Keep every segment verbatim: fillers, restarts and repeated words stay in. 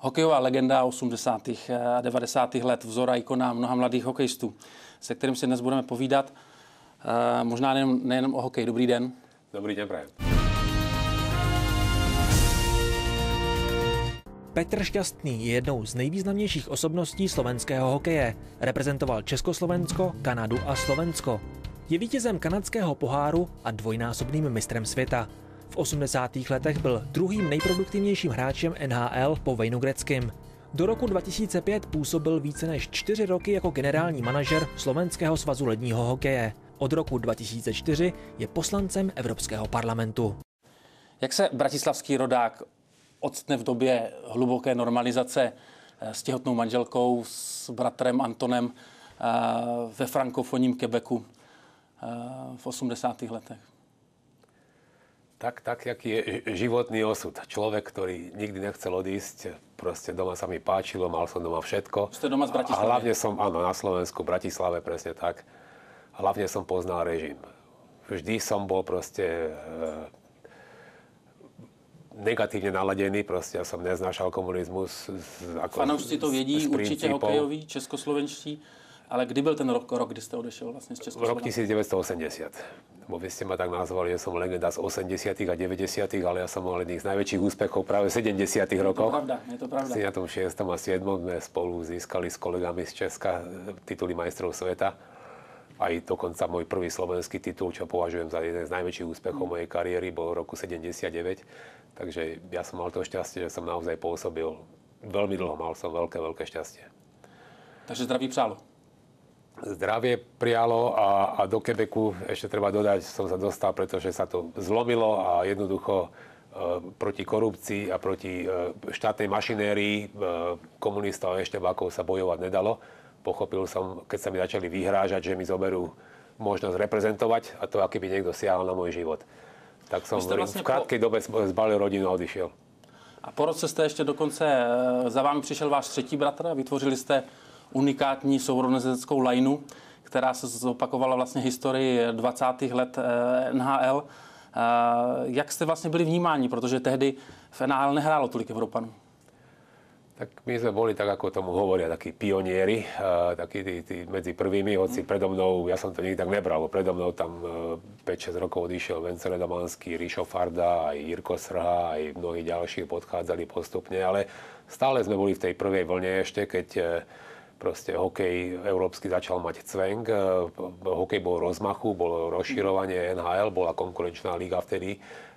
hokejová legenda osmdesátých a devadesátých let, vzor a ikona mnoha mladých hokejistů, se kterým si dnes budeme povídat. Možná nejen, nejenom o hokej. Dobrý den. Dobrý den, prajem. Petr Šťastný je jednou z nejvýznamnějších osobností slovenského hokeje. Reprezentoval Československo, Kanadu a Slovensko. Je vítězem kanadského poháru a dvojnásobným mistrem světa. V osmdesátých letech byl druhým nejproduktivnějším hráčem N H L po Waynu Gretzkym. Do roku dva tisíce pět působil více než čtyři roky jako generální manažer Slovenského svazu ledního hokeje. Od roku dva tisíce čtyři je poslancem Evropského parlamentu. Jak se bratislavský rodák octne v době hluboké normalizace s těhotnou manželkou, s bratrem Antonem ve frankofonním Quebecu v osmdesátých letech? Tak, tak, jaký je životný osud. Človek, ktorý nikdy nechcel odísť, proste doma sa mi páčilo, mal som doma všetko. Ste doma z Bratislavy? A hlavne som, áno, na Slovensku, v Bratislave, presne tak. Hlavne som poznal režim. Vždy som bol proste e, negatívne naladený, proste ja som neznášal komunizmus. Fanoušci to vědí, určitě hokejoví, českoslovenští. Ale kdy byl ten rok, rok, kdy jste odešel vlastně z Československa? Rok devätnásť osemdesiat. Bo vy ste ma tak nazvali, že som legenda z osemdesiatych a deväťdesiatych, ale ja som mal jedných z najväčších úspechov práve v sedemdesiatych rokoch. Je to pravda, je to pravda. Na tom šiestom a siedmom sme spolu získali s kolegami z Česka tituly majstrov sveta. Aj dokonca môj prvý slovenský titul, čo považujem za jeden z najväčších úspechov mojej kariéry, bol v roku sedemdesiatdeväť. Takže ja som mal to šťastie, že som naozaj pôsobil veľmi dlho. Mal som veľké, veľké šťastie. Takže zdraví přálo. Zdravie prijalo a, a do Quebecu ešte treba dodať, som sa dostal, pretože sa to zlomilo a jednoducho e, proti korupcii a proti e, štátnej mašinérii e, komunistov a eštebákov sa bojovať nedalo. Pochopil som, keď sa mi začali vyhrážať, že mi zoberú možnosť reprezentovať a to, aký by niekto siahal na môj život. Tak som vlastne v krátkej po... dobe zbalil rodinu a odišiel. A po roce jste ještě dokonce, za vámi přišel váš třetí bratr a vytvořili jste unikátní sourozeneckou lajnu, která se zopakovala vlastně historii dvacátých let N H L. Jak jste vlastně byli vnímáni, protože tehdy v N H L nehrálo tolik Evropanů? Tak my sme boli, tak ako tomu hovoria, takí pionieri, takí tí, tí medzi prvými, hoci predo mnou, ja som to nikdy tak nebral, predo mnou tam päť šesť rokov odišiel Vence Radomanský, Rišo Farda, aj Jirko Srha, aj mnohí ďalší podchádzali postupne, ale stále sme boli v tej prvej vlne ešte, keď proste hokej európsky začal mať cvenk, hokej bol rozmachu, bolo rozširovanie N H L, bola konkurenčná liga vtedy,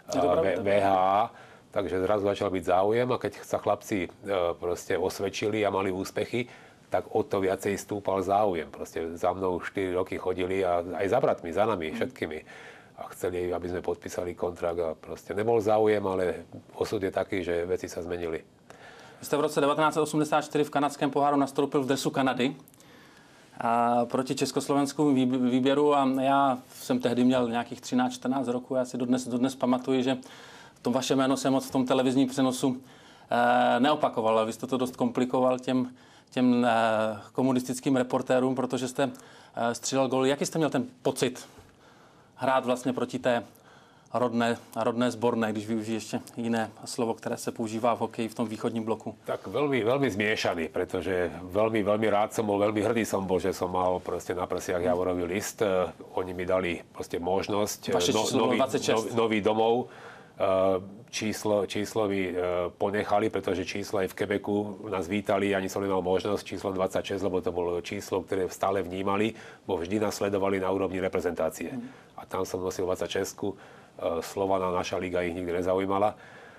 V H A, takže zrazu začal byť záujem a keď sa chlapci proste osvedčili a mali úspechy, tak o to viacej stúpal záujem. Proste za mnou štyri roky chodili a aj za bratmi, za nami, všetkými. A chceli, aby sme podpísali kontrakt a proste nebol záujem, ale osud je taký, že veci sa zmenili. Vy jste v roce devatenáct osmdesát čtyři v kanadském poháru nastoupil v dresu Kanady a proti československému výběru a já jsem tehdy měl nějakých třináct čtrnáct roků. Já si dodnes, dodnes pamatuju, že to vaše jméno se moc v tom televizním přenosu eh, neopakoval. Vy jste to dost komplikoval těm, těm eh, komunistickým reportérům, protože jste eh, střílel góly. Jaký jste měl ten pocit hrát vlastně proti té rodné, rodné zborné, když využijí ještě jiné slovo, které se používá v hokeji v tom východním bloku? Tak veľmi, veľmi zmiešaný, pretože veľmi, veľmi rád som bol, veľmi hrdý som bol, že som mal proste na prsiach javorový list. Oni mi dali proste možnosť, no, nový, nový, nový domov. Číslo, číslo mi ponechali, pretože číslo aj v Quebecu nás vítali, ani som nemal možnosť, číslo dvadsaťšesť, lebo to bolo číslo, ktoré stále vnímali, bo vždy nás sledovali na úrovni reprezentácie. Mm. A tam som nosil dvadsaťšesť, Slovana, naša liga ich nikdy nezaujímala.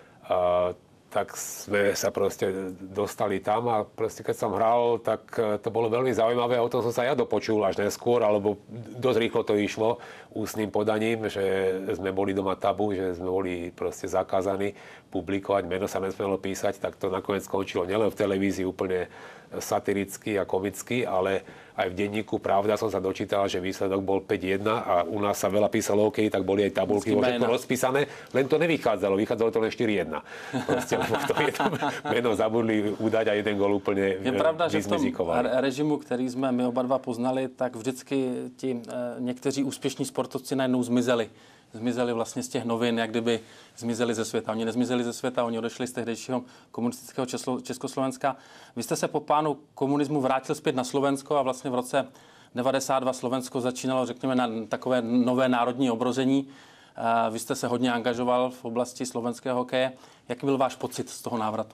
Tak sme sa proste dostali tam a proste keď som hral, tak to bolo veľmi zaujímavé a o tom som sa ja dopočul až neskôr, alebo dosť rýchlo to išlo ústnym podaním, že sme boli doma tabu, že sme boli proste zakázaní publikovať, meno sa nesmelo písať, tak to nakoniec skončilo nielen v televízii úplne satiricky a komicky, ale aj v denníku Pravda som sa dočítal, že výsledok bol päť jedna a u nás sa veľa písalo hokej, tak boli aj tabulky všetko rozpísané, len to nevychádzalo, vychádzalo to len štyri jedna. Proste, to jedno meno zabudli udať a jeden gól úplne vyzmizikovali. Je pravda, že v tom režimu, který jsme my oba dva poznali, tak vždycky ti e, někteří úspěšní sportovci najednou zmizeli zmizeli vlastně z těch novin, jak kdyby zmizeli ze světa. Oni nezmizeli ze světa, oni odešli z tehdejšího komunistického Československa. Vy jste se po pánu komunismu vrátil zpět na Slovensko a vlastně v roce devadesát dva Slovensko začínalo, řekněme, na takové nové národní obrození. Vy jste se hodně angažoval v oblasti slovenského hokeje. Jaký byl váš pocit z toho návratu?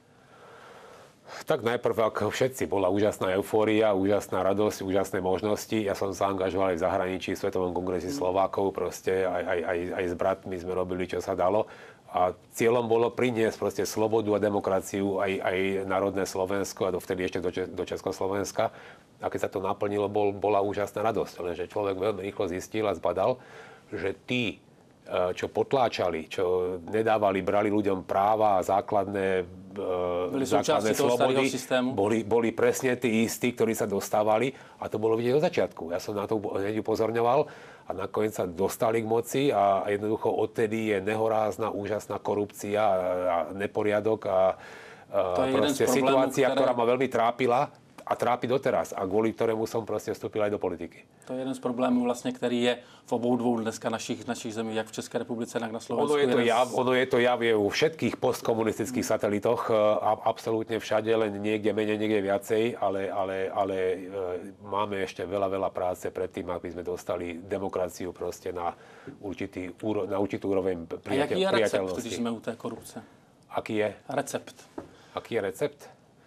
Tak najprv, ako všetci, bola úžasná eufória, úžasná radosť, úžasné možnosti. Ja som sa angažoval aj v zahraničí, v Svetovom kongrese Slovákov, proste aj, aj, aj, aj s bratmi sme robili, čo sa dalo. A cieľom bolo priniesť proste slobodu a demokraciu aj, aj národné Slovensko a dovtedy ešte do, do Československa. A keď sa to naplnilo, bol, bola úžasná radosť. Lenže človek veľmi rýchlo zistil a zbadal, že tí, čo potláčali, čo nedávali, brali ľuďom práva a základné, základné slobody, boli, boli presne tí istí, ktorí sa dostávali a to bolo vidieť od začiatku. Ja som na to hneď upozorňoval a nakoniec sa dostali k moci a jednoducho odtedy je nehorázna, úžasná korupcia a neporiadok a, a proste situácia, ktoré... ktorá ma veľmi trápila a trápi doteraz a kvôli ktorému som proste vstúpil aj do politiky. To je jeden z problémů vlastně, který je v obou dvou dneska našich, našich zemí, jak v České republice, tak na Slovensku. Ono je to jav, ono je to jav je u všetkých postkomunistických hmm. satelitoch, absolútne všade, len niekde menej, niekde viacej, ale, ale, ale máme ešte veľa, veľa práce pred tým, aby sme dostali demokraciu proste na, určitý, na určitú úroveň priateľ, priateľnosti. A jaký je recept, když sme u té korupce? Aký je? Recept. Aký je recept?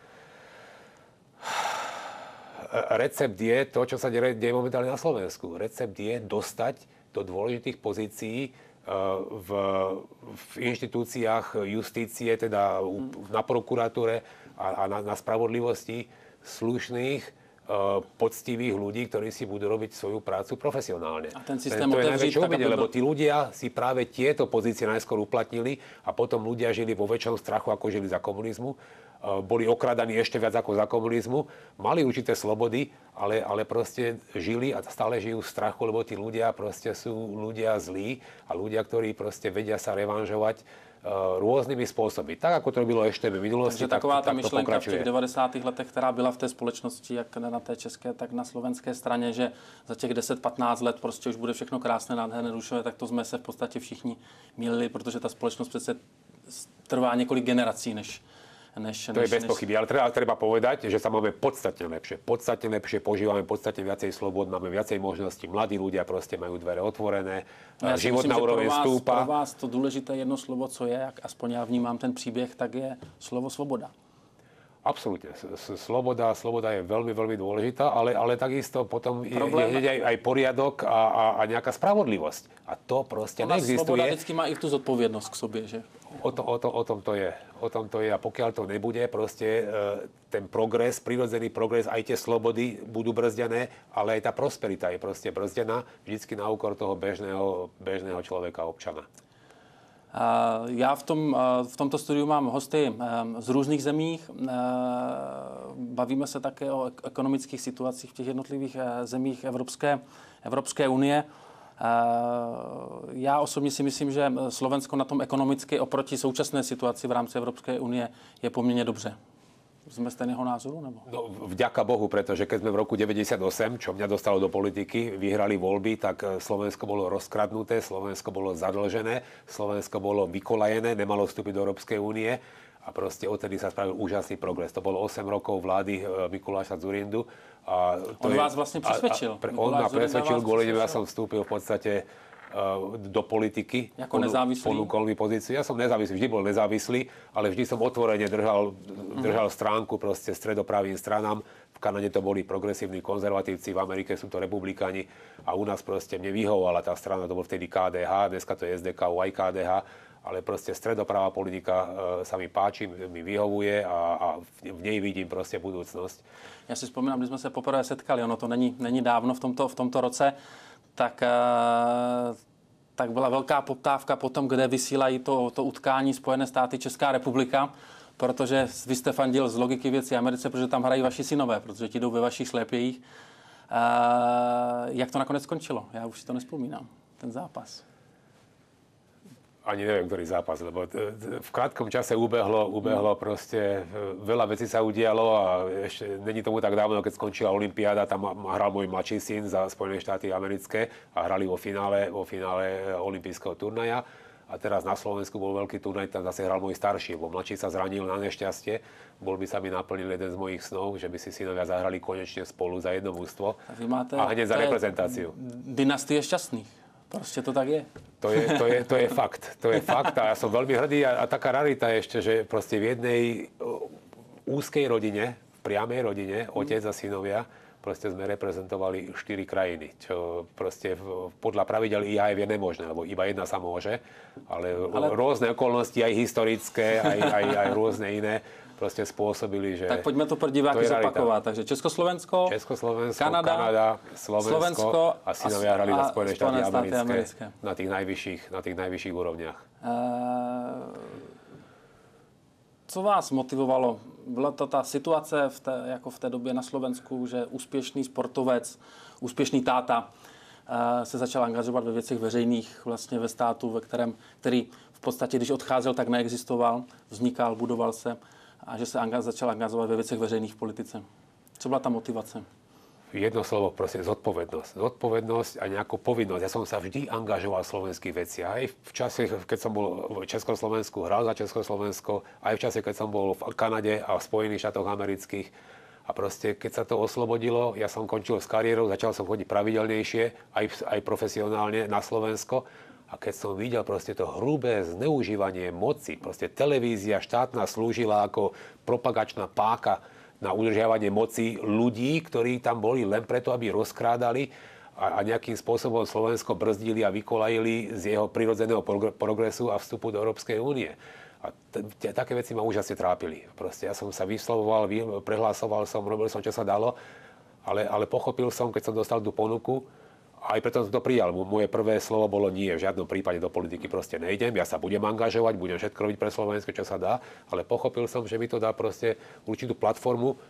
Recept je to, čo sa deje momentálne na Slovensku. Recept je dostať do dôležitých pozícií v, v inštitúciách justície, teda na prokuratúre a, a na, na spravodlivosti slušných, poctivých ľudí, ktorí si budú robiť svoju prácu profesionálne. A ten systém to je najväčšie umenie, lebo tí ľudia si práve tieto pozície najskôr uplatnili a potom ľudia žili vo väčšom strachu, ako žili za komunizmu. Boli okradaní ešte viac ako za komunizmu, mali určité slobody, ale, ale proste žili a stále žijú v strachu, lebo tí ľudia proste sú ľudia zlí a ľudia, ktorí proste vedia sa revanžovať uh, rôznymi spôsobmi. Tak, ako to bylo ešte v minulosti, takže tak, taková tak, ta tak myšlenka v těch devadesátých letech, která byla v té společnosti, jak na té české, tak na slovenské straně, že za těch deset patnáct let prostě už bude všechno krásné, nádherné, rušové, tak to jsme se v podstatě všichni mýlili, protože ta společnost přece trvá několik generací, než Než, to než, je bez pochyby, ale treba, treba povedať, že sa máme podstatne lepšie. Podstatne lepšie, požívame podstatne viacej slobod, máme viacej možností. Mladí ľudia proste majú dvere otvorené, no, životná úroveň stúpa. Pro vás to důležité jedno slovo, co je, jak aspoň já vnímám ten příběh, tak je slovo svoboda. Absolútne. Sloboda, sloboda je veľmi, veľmi dôležitá, ale, ale takisto potom Problém... je, je aj, aj poriadok a, a, a nejaká spravodlivosť. A to proste Ona neexistuje. Sloboda vždycky má i tú zodpovednosť k sobě, že? O, to, o, to, o tom to je. O tom to je. A pokiaľ to nebude, proste ten progres, prirodzený progres, aj tie slobody budú brzdené, ale aj tá prosperita je proste brzdená vždycky na úkor toho bežného, bežného človeka, občana. Já v, tom, v tomto studiu mám hosty z různých zemích. Bavíme se také o ekonomických situacích v těch jednotlivých zemích Evropské, Evropské unie. Já osobně si myslím, že Slovensko na tom ekonomicky oproti současné situaci v rámci Evropské unie je poměrně dobře. Sme stejného názoru? Nebo? No, vďaka Bohu, pretože keď sme v roku deväťdesiatosem, čo mňa dostalo do politiky, vyhrali voľby, tak Slovensko bolo rozkradnuté, Slovensko bolo zadlžené, Slovensko bolo vykolajené, nemalo vstúpiť do Európskej únie a proste odtedy sa spravil úžasný progres. To bolo osem rokov vlády Mikuláša Dzurindu. A to on je, vás vlastne presvedčil. A, a pre, on ma presvedčil, kvôli nemu ja som vstúpil v podstate do politiky. Ako nezávislý? Ponúkol mi pozíciu. Ja som nezávislý, vždy bol nezávislý, ale vždy som otvorene držal, držal stránku proste stredopravým stranám. V Kanade to boli progresívni konzervatívci, v Amerike sú to republikáni a u nás proste mne vyhovovala tá strana, to bol vtedy ká dé há, dneska to je es dé ká, aj ká dé há, ale proste stredopravá politika sa mi páči, mi vyhovuje a, a v nej vidím proste budúcnosť. Ja si spomínam, když sme sa poprvé setkali, ono to není, není dávno v tomto, v tomto roce, tak, tak byla velká poptávka potom, kde vysílají to, to utkání Spojené státy Česká republika, protože vy jste fandil z logiky věci Americe, protože tam hrají vaši synové, protože ti jdou ve vašich šlépějích. Jak to nakonec skončilo? Já už si to nespomínám, ten zápas. ani neviem, ktorý zápas, lebo v krátkom čase ubehlo, ubehlo proste, veľa vecí sa udialo a ešte není tomu tak dávno, keď skončila olympiáda, tam hral môj mladší syn za Spojené štáty americké a hrali vo finále, vo finále olympijského turnaja. A teraz na Slovensku bol veľký turnaj, tam zase hral môj starší, bo mladší sa zranil na nešťastie. Bol by sa mi naplnil jeden z mojich snov, že by si synovia zahrali konečne spolu za jedno mužstvo a hneď za reprezentáciu. Dynastie šťastných. Proste to tak je. To je, to je, to je fakt. To je fakt a ja som veľmi hrdý a, a taká rarita ešte, že proste v jednej úzkej rodine, v priamej rodine, otec a synovia, proste sme reprezentovali štyri krajiny, čo proste podľa pravidel í há ef je nemožné, lebo iba jedna sa môže, ale, ale... rôzne okolnosti, aj historické, aj, aj, aj rôzne iné, proste spôsobili, že... Tak poďme to pro diváky zopakovať. Takže Československo, Československo, Kanada, Kanada Slovensko, Slovensko a synovia hrali za Spojené štáty americké, americké na tých najvyšších, na tých najvyšších úrovniach. Uh, co vás motivovalo? Byla to ta situace v té, jako v té době na Slovensku, že úspěšný sportovec, úspěšný táta uh, se začal angažovat ve věcech veřejných vlastně ve státu, ve kterém, který v podstatě, když odcházel, tak neexistoval, vznikal, budoval se a že se anga- začal angažovat ve věcech veřejných v politice. Co byla ta motivace? Jedno slovo, proste zodpovednosť. Zodpovednosť a nejakú povinnosť. Ja som sa vždy angažoval v slovenských veciach. Aj v čase, keď som bol v Československu, hral za Československo, aj v čase, keď som bol v Kanade a v Spojených štátoch amerických. A proste, keď sa to oslobodilo, ja som končil s kariérou, začal som chodiť pravidelnejšie, aj, aj profesionálne na Slovensko. A keď som videl proste to hrubé zneužívanie moci, proste televízia štátna slúžila ako propagačná páka na udržiavanie moci ľudí, ktorí tam boli len preto, aby rozkrádali a, a nejakým spôsobom Slovensko brzdili a vykolajili z jeho prirodzeného progresu a vstupu do Európskej únie. A t- t- také veci ma úžasne trápili. Proste ja som sa vyslovoval, vy- prehlásoval som, robil som, čo sa dalo, ale, ale pochopil som, keď som dostal tú ponuku, aj preto som to prijal. Moje prvé slovo bolo nie, v žiadnom prípade do politiky proste nejdem. Ja sa budem angažovať, budem všetko robiť pre Slovensko, čo sa dá, ale pochopil som, že mi to dá proste určitú platformu,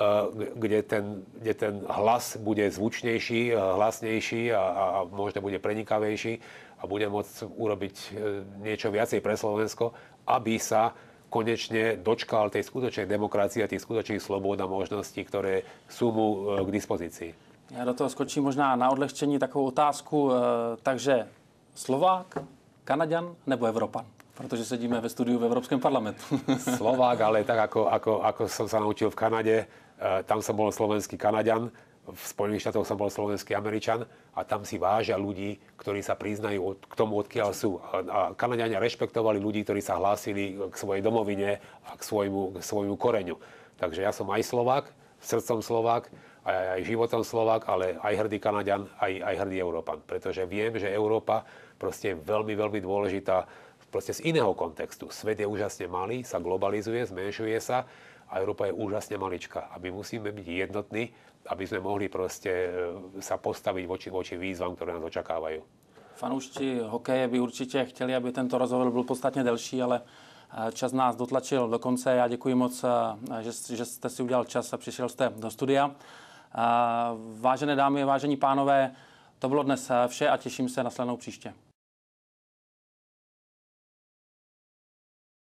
kde ten, kde ten hlas bude zvučnejší, hlasnejší a, a možno bude prenikavejší a budem môcť urobiť niečo viacej pre Slovensko, aby sa konečne dočkal tej skutočnej demokracie a tých skutočných slobôd a možností, ktoré sú mu k dispozícii. Já do toho skočím možná na odlehčení takovou otázku. Takže Slovák, Kanaďan nebo Evropan? Protože sedíme ve studiu v Evropském parlamentu. Slovák, ale tak ako, ako, ako som sa naučil v Kanade, tam som bol slovenský Kanaďan, v Spojených štátoch som bol slovenský Američan a tam si vážia ľudí, ktorí sa priznajú k tomu, odkiaľ sú. A Kanaďania rešpektovali ľudí, ktorí sa hlásili k svojej domovine a k svojmu, k svojmu koreňu. Takže ja som aj Slovák, srdcom Slovák, aj, aj životom Slovák, ale aj hrdý Kanaďan, aj, aj hrdý Európan. Pretože viem, že Európa proste je veľmi, veľmi dôležitá proste z iného kontextu. Svet je úžasne malý, sa globalizuje, zmenšuje sa a Európa je úžasne maličká. A my musíme byť jednotní, aby sme mohli proste sa postaviť voči, voči výzvam, ktoré nás očakávajú. Fanoušci hokeje by určitě chtěli, aby tento rozhovor byl podstatně delší, ale čas nás dotlačil do konce. Já děkuji moc, že, že jste si udělal čas a přišel jste do studia. Vážené dámy, vážení pánové, to bylo dnes vše a těším se na shledanou příště.